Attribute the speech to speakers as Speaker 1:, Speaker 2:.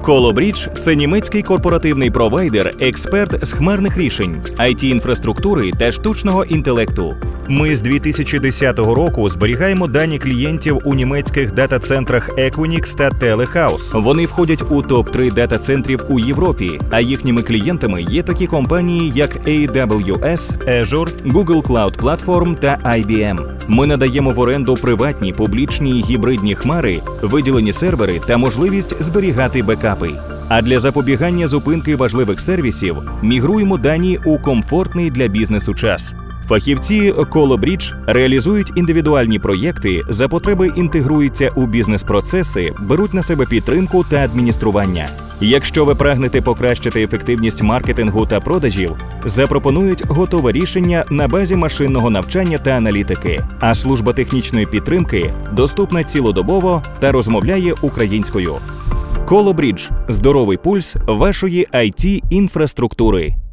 Speaker 1: Колобрідж – це німецький корпоративний провайдер, експерт з хмарних рішень, IT-інфраструктури та штучного інтелекту. Ми з 2010 року зберігаємо дані клієнтів у німецьких дата-центрах Equinix та Telehouse. Вони входять у топ-3 дата-центрів у Європі, а їхніми клієнтами є такі компанії, як AWS, Azure, Google Cloud Platform та IBM. Ми надаємо в оренду приватні, публічні і гібридні хмари, виділені сервери та можливість зберігати бекапи. А для запобігання зупинки важливих сервісів мігруємо дані у комфортний для бізнесу час. Фахівці Колобрідж реалізують індивідуальні проєкти, за потреби інтегруються у бізнес-процеси, беруть на себе підтримку та адміністрування. Якщо ви прагнете покращити ефективність маркетингу та продажів, запропонують готове рішення на базі машинного навчання та аналітики, а служба технічної підтримки доступна цілодобово та розмовляє українською. Колобрідж – здоровий пульс вашої IT-інфраструктури.